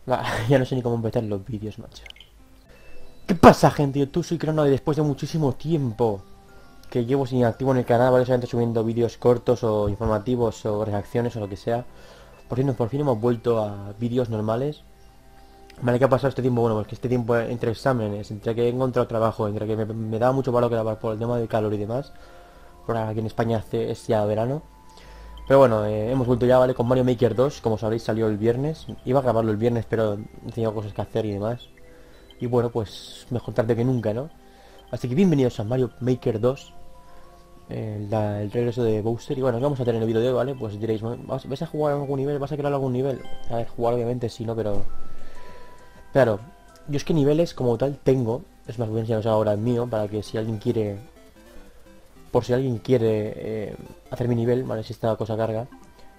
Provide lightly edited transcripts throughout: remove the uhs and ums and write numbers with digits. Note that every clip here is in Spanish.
Ya no sé ni cómo empezar los vídeos, macho. ¿Qué pasa, gente? Yo soy Crono y después de muchísimo tiempo que llevo sin activo en el canal, ¿vale? Solamente subiendo vídeos cortos o informativos o reacciones o lo que sea. Por fin hemos vuelto a vídeos normales. Vale, ¿qué ha pasado este tiempo? Bueno, pues que este tiempo entre exámenes, entre que he encontrado trabajo, entre que me daba mucho palo que lavar por el tema del calor y demás. Por aquí en España es ya verano. Pero bueno, hemos vuelto ya, ¿vale? Con Mario Maker 2, como sabréis salió el viernes. Iba a grabarlo el viernes, pero he tenido cosas que hacer y demás. Y bueno, pues mejor tarde que nunca, ¿no? Así que bienvenidos a Mario Maker 2, el regreso de Bowser. Y bueno, ¿qué vamos a tener en el vídeo de hoy, ¿vale? Pues diréis, ¿vas a jugar algún nivel? ¿Vas a crear algún nivel? A ver, jugar obviamente sí, ¿no? Pero claro, yo es que niveles como tal tengo. Es más, voy a enseñaros ahora el mío para que si alguien quiere... Por si alguien quiere hacer mi nivel, ¿vale? Si esta cosa carga.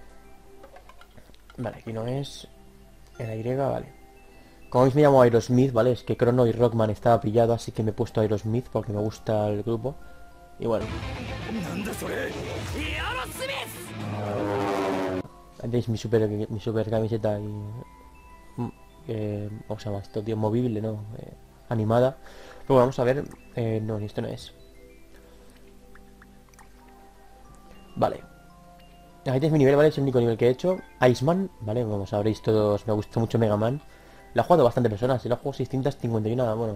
Vale, aquí no es... En la Y, vale. Como veis me llamo Aerosmith, ¿vale? Es que Chrono y Rockman estaba pillado, así que me he puesto Aerosmith porque me gusta el grupo. Y bueno. Ahí tenéis mi super camiseta y... ¿cómo se llama esto, tío? Movible, ¿no? Animada. Pero bueno, vamos a ver... no, esto no es. Vale. Ahí tenéis mi nivel, ¿vale? Es el único nivel que he hecho. Iceman, ¿vale? Como sabréis todos, me gusta mucho Mega Man. Lo ha jugado bastante personas, lo ha jugado 651, bueno,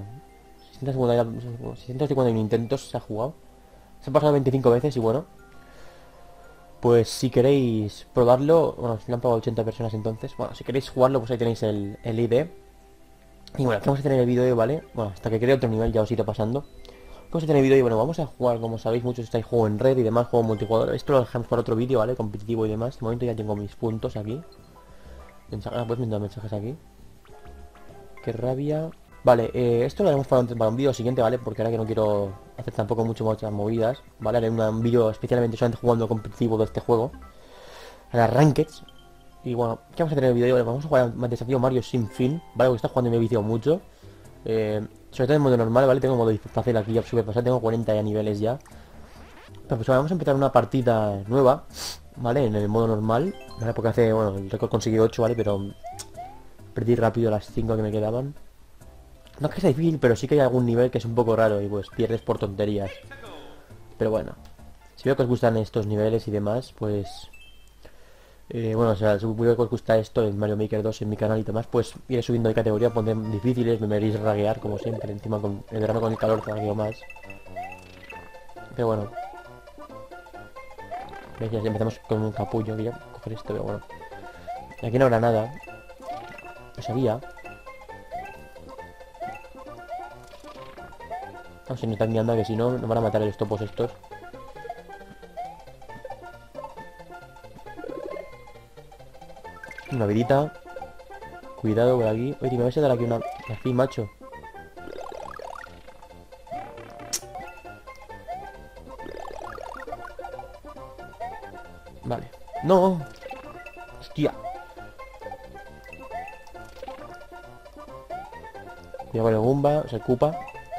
651 intentos se ha jugado. Se ha pasado 25 veces y bueno. Pues si queréis probarlo, bueno, si lo han probado 80 personas entonces. Bueno, si queréis jugarlo, pues ahí tenéis el ID. Y bueno, aquí vamos a tener el vídeo de, ¿vale? Bueno, hasta que cree otro nivel ya os iré pasando. Vamos a tener vídeo y bueno, vamos a jugar, como sabéis, muchos estáis juego en red y demás, juego multijugador. Esto lo dejamos para otro vídeo, ¿vale? Competitivo y demás. De momento ya tengo mis puntos aquí. Pues me dan mensajes aquí. Qué rabia. Vale, esto lo haremos para un vídeo siguiente, ¿vale? Porque ahora que no quiero hacer tampoco muchas movidas, ¿vale? Haré un vídeo especialmente solamente jugando competitivo de este juego. A las Rankeds. Y bueno, ¿qué vamos a tener en el vídeo? Vamos a jugar al desafío Mario sin fin, ¿vale? Porque está jugando y me he viciado mucho. Sobre todo en modo normal, ¿vale? Tengo modo fácil aquí ya súper pasado, tengo 40 ya niveles ya. Pero pues vamos a empezar una partida nueva, ¿vale? En el modo normal, ¿vale? Porque hace, bueno, el récord conseguí 8, ¿vale? Pero perdí rápido las 5 que me quedaban. No es que sea difícil, pero sí que hay algún nivel que es un poco raro y pues pierdes por tonterías. Pero bueno, si veo que os gustan estos niveles y demás, pues... bueno, o sea, si veo que os gusta esto en Mario Maker 2 en mi canal y demás, pues iré subiendo de categoría, pondré difíciles, me veréis raguear como siempre, encima con el verano con el calor todavía más. Pero bueno, veis, ya empezamos con un capullo, voy a coger esto, pero bueno. Aquí no habrá nada. Lo sabía. Vamos a intentar mirando que si no, nos van a matar los topos estos. Una vidita. Cuidado por aquí. Oye, me vais a dar aquí una... Aquí, macho. Vale. ¡No! ¡Hostia! Cuidado con el Goomba, o sea, el Koopa.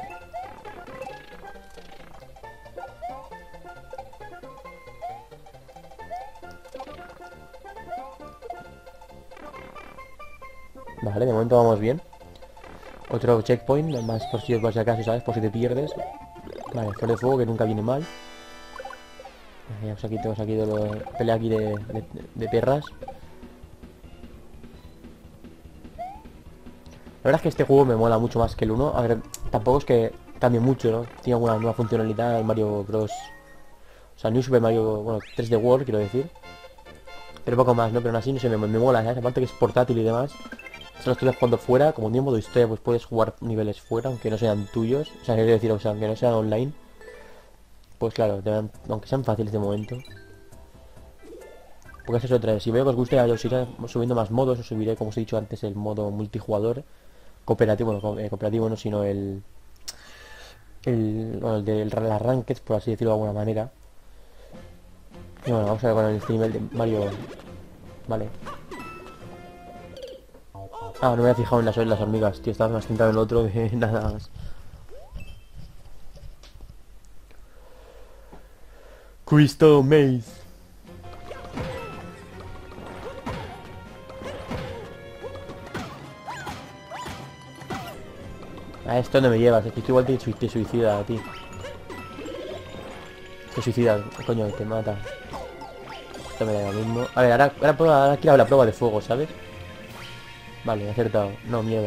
Vale, de momento vamos bien. Otro checkpoint, más por si vas a acaso, ¿sabes? Por si te pierdes. Vale, flor de fuego que nunca viene mal. Ya pues aquí tenemos aquí de pelea aquí de perras. La verdad es que este juego me mola mucho más que el uno. A ver, tampoco es que cambie mucho, ¿no? Tiene alguna nueva funcionalidad el Mario Bros. O sea, New Super Mario, bueno, 3D World, quiero decir. Pero poco más, ¿no? Pero aún así, no sé, me mola, ¿sabes? Aparte que es portátil y demás. Esto lo estoy jugando fuera, como tiene modo historia, pues puedes jugar niveles fuera, aunque no sean tuyos. O sea, quiero decir, o sea, aunque no sean online. Pues claro, aunque sean fáciles de momento. Porque esa es otra. Si veo que os gusta, ya os iré subiendo más modos. Os subiré, como os he dicho antes, el modo multijugador. Cooperativo, no, cooperativo no, sino bueno, el de las rankeds, por así decirlo de alguna manera. Y bueno, vamos a ver con el nivel de Mario. Vale. Ah, no me había fijado en las hormigas, tío, estaba más centrado en el otro de nada más. Crystal Maze. A esto no me llevas, es que tú igual te suicida a ti. Te suicida, coño, te mata. Esto me da lo mismo. A ver, ahora quiero la prueba de fuego, ¿sabes? Vale, he acertado. No, mierda.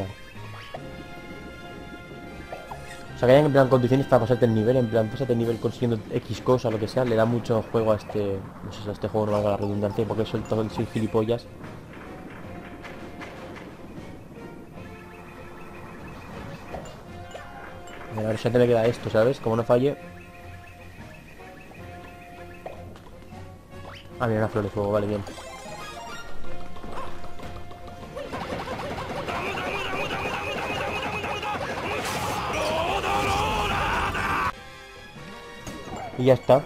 O sea, que hayan en plan condiciones para pasarte el nivel, en plan, pasarte el nivel consiguiendo X cosa, lo que sea, le da mucho juego a este... No sé si a este juego no valga la redundancia, porque soy gilipollas. A ver si te me queda esto, ¿sabes? Como no falle... Ah, mira, una flor de fuego, vale, bien. Y ya está.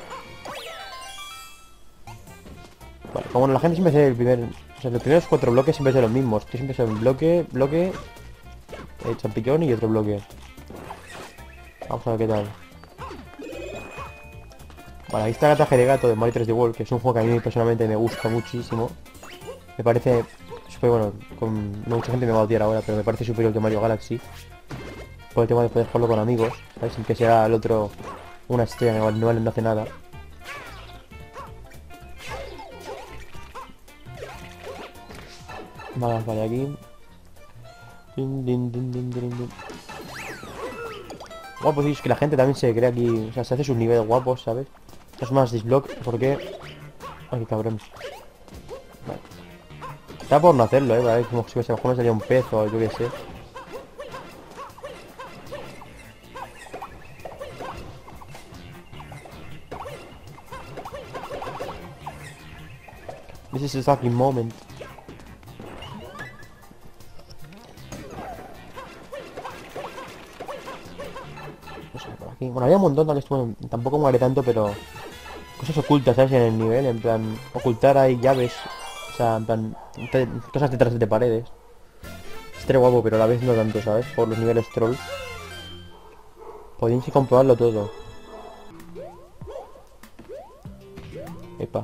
Vale, como la gente siempre hace el primer... O sea, los primeros 4 bloques siempre son los mismos. Que siempre son bloque, champiñón y otro bloque. Vamos a ver qué tal. Vale, ahí está el ataque de gato de Mario 3D World, que es un juego que a mí personalmente me gusta muchísimo. Me parece súper bueno. No mucha gente me va a odiar ahora, pero me parece superior que Mario Galaxy. Por el tema de poder jugarlo con amigos, ¿sabes? Sin que sea el otro una estrella que no hace nada. Vale, aquí. Guapo, sí, es que la gente también se crea aquí. O sea, se hace sus niveles guapos, ¿sabes? Es más disblock, porque... Ay, qué cabrón. Vale. Está por no hacerlo, ¿vale? Como si a lo mejor me salía un pez o yo qué sé. This is a fucking moment. No sé, por aquí. Bueno, había un montón, tampoco muere tanto, pero... Cosas ocultas, ¿sabes? En el nivel, en plan... Ocultar ahí llaves. O sea, en plan... Cosas detrás de paredes. Estaría guapo, pero a la vez no tanto, ¿sabes? Por los niveles troll. Podéis comprobarlo todo. Epa.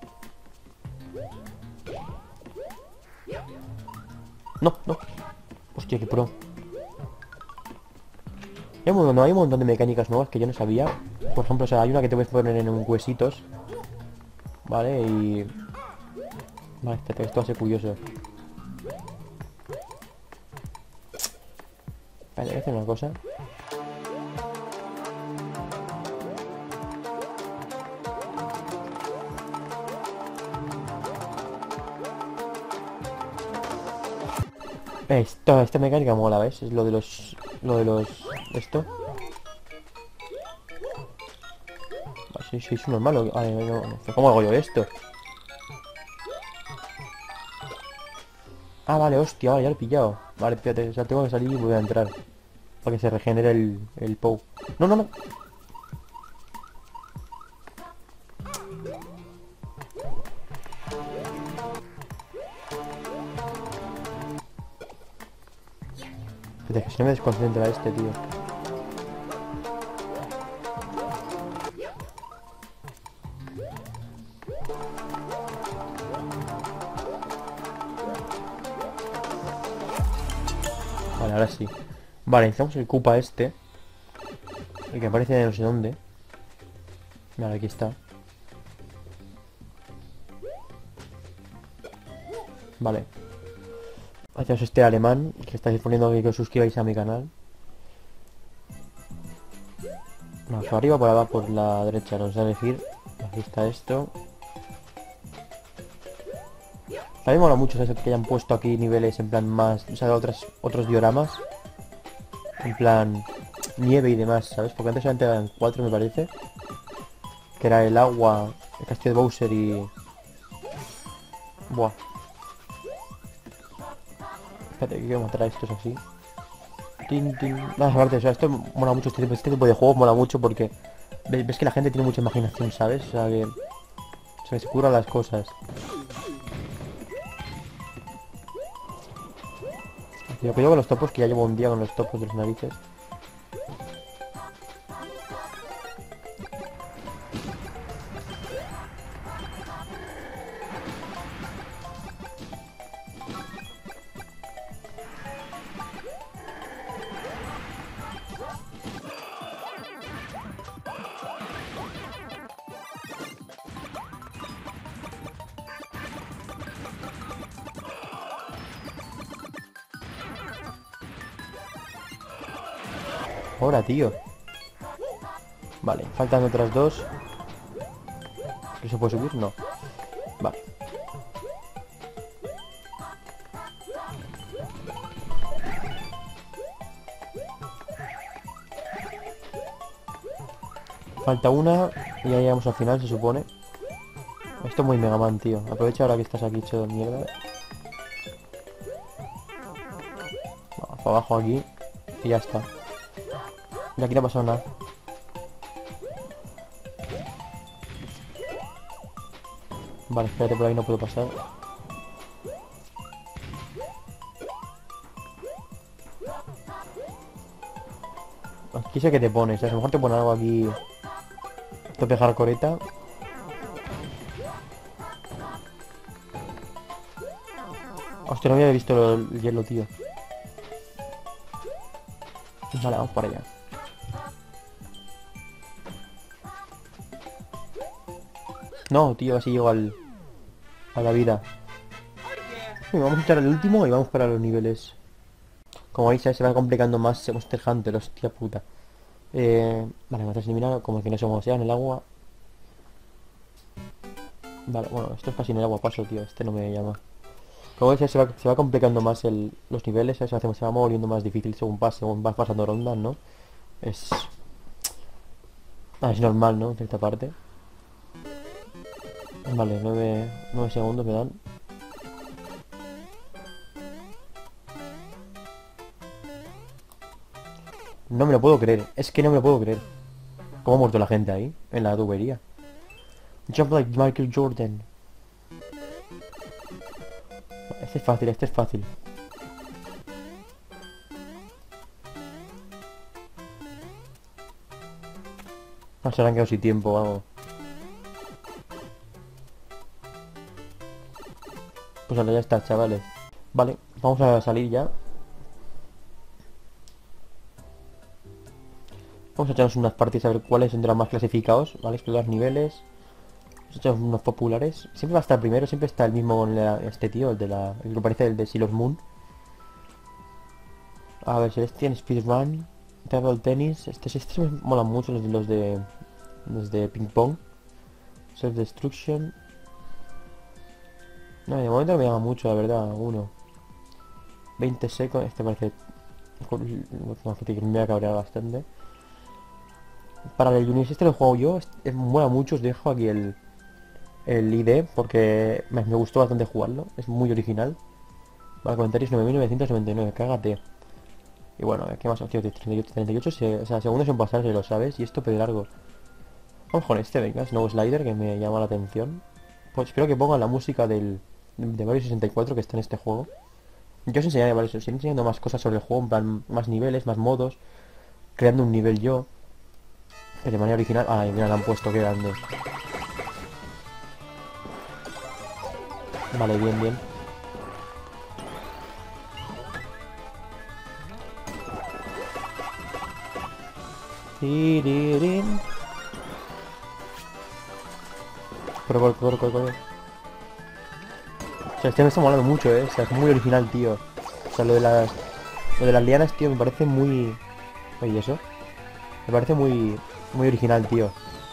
No, no. Hostia, qué pro. Hay un montón de mecánicas nuevas que yo no sabía. Por ejemplo, o sea, hay una que te puedes poner en un huesitos. Vale, y... Vale, esto va a ser curioso. Vale, voy a hacer una cosa. Esta mecánica mola, ¿ves? Es lo de los... Esto. Sí, es normal. Ay, no. ¿Cómo hago yo esto? Ah, vale, hostia, vale, ya lo he pillado. Vale, fíjate, o sea, tengo que salir y voy a entrar. Para que se regenere el POW. No, no, no. Fíjate, que si no me desconcentra este, tío. Vale, ahora sí. Vale, necesitamos el Koopa este. El que aparece de no sé dónde. Vale, aquí está. Vale. Haceos este alemán, que estáis poniendo que os suscribáis a mi canal. No, por arriba o por abajo, por la derecha, nos da a elegir. Aquí está esto. A mí me mola mucho, ¿sabes? Que hayan puesto aquí niveles en plan más... O sea, otros dioramas. En plan... Nieve y demás, ¿sabes? Porque antes solamente eran 4, me parece. Que era el agua, el castillo de Bowser y... Buah. Espérate, que quiero matar a estos así. Aparte, o sea, esto mola mucho, este tipo de juegos mola mucho porque... Ves que la gente tiene mucha imaginación, ¿sabes? O sea, que se curan las cosas. Tío, cuidado con los topos, que ya llevo un día con los topos de los narices. mejora, tío. Vale, faltan otras dos. ¿Que se puede subir? No. Vale. Falta una y ya llegamos al final, se supone. Esto es muy Mega Man, tío. Aprovecha ahora que estás aquí hecho de mierda. Vamos para abajo aquí. Y ya está. Y aquí no ha pasado nada. Vale, espérate, por ahí no puedo pasar. Aquí sé que te pones, a lo mejor te pone algo aquí. Tope hardcoreta. Hostia, no había visto el hielo, tío. Vale, vamos para allá. No, tío, así llego a la vida. Venga, vamos a echar el último y vamos para los niveles. Como veis, se va complicando más Monster Hunter, hostia puta. Vale, me has eliminado, como que no sé cómo sea, en el agua. Vale, bueno, esto es casi en el agua paso, tío. Este no me llama. Como veis, se va complicando más los niveles, se va volviendo más difícil según vas pasando rondas, ¿no? Es... es normal, ¿no? En cierta parte. Vale, 9 segundos me dan. No me lo puedo creer, es que no me lo puedo creer. ¿Cómo ha muerto la gente ahí? En la tubería. Jump like Michael Jordan. Este es fácil, este es fácil. No se han quedado sin tiempo o algo. Pues ahora ya está, chavales. Vale, vamos a salir ya. Vamos a echarnos unas partidas a ver cuáles son de los más clasificados, ¿vale? Explorar niveles. Vamos a echarnos unos populares. Siempre va a estar primero, siempre está el mismo con este tío, el que parece el de Sailor Moon. A ver, Celestian, Speedrun, Table Tennis. Estos me molan mucho, los de ping pong. Self Destruction. No, de momento no me llama mucho, la verdad, uno. 20 seconds, este parece... No, que me voy a cabrear bastante. Para el Unis este lo juego yo, mola mucho, os dejo aquí el ID porque me gustó bastante jugarlo, es muy original. Vale, comentarios 9999, cágate. Y bueno, ¿qué más? Tío, 38, o sea, segundos en pasar, si lo sabes, y esto de largo. Vamos con este, venga, Snow Slider, que me llama la atención. Pues espero que pongan la música de Mario 64 que está en este juego. Yo os enseñaré, ¿vale? Os iré enseñando más cosas sobre el juego, en plan, más niveles, más modos, creando un nivel yo. De manera original. Ay, mira, le han puesto, qué grande. Vale, bien, bien. Tirirín. Corre, corre, corre, corre. O sea, este me está molando mucho, O sea, es muy original, tío. O sea, lo de las lianas, tío, me parece muy... Oye, ¿eso? Me parece muy original, tío.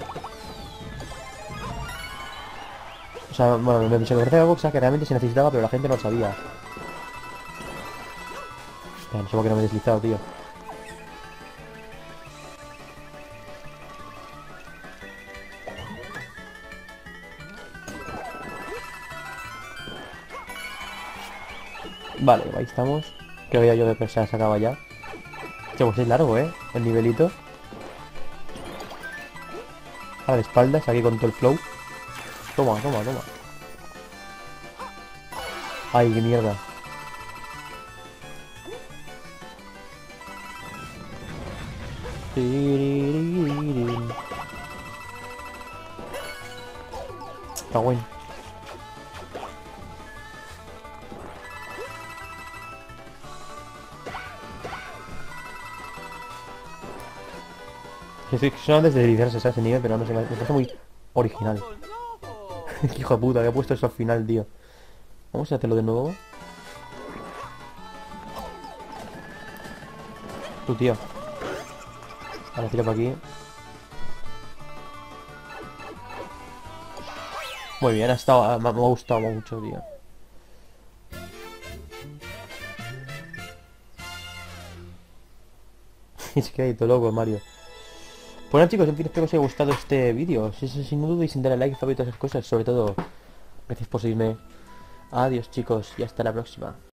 O sea, bueno, me parece algo, o sea, que realmente se necesitaba, pero la gente no lo sabía. No sé por qué no me he deslizado, tío. Vale, ahí estamos. Creo ya yo de persona se acaba ya. Hostia, pues es largo, el nivelito. A la espaldas, aquí con todo el flow. Toma, toma, toma. Ay, qué mierda. Está bueno. Son antes de deslizarse a ese nivel, pero no sé, me parece muy original. Hijo de puta, que ha puesto eso al final, tío. Vamos a hacerlo de nuevo. Tu tío. Ahora tiro para aquí. Muy bien, ha estado, me ha gustado mucho, tío. Es que hay todo loco, Mario. Bueno chicos, en fin, espero que os haya gustado este vídeo. Si no dudéis en darle like, favorito, esas cosas. Sobre todo, gracias por seguirme. Adiós chicos y hasta la próxima.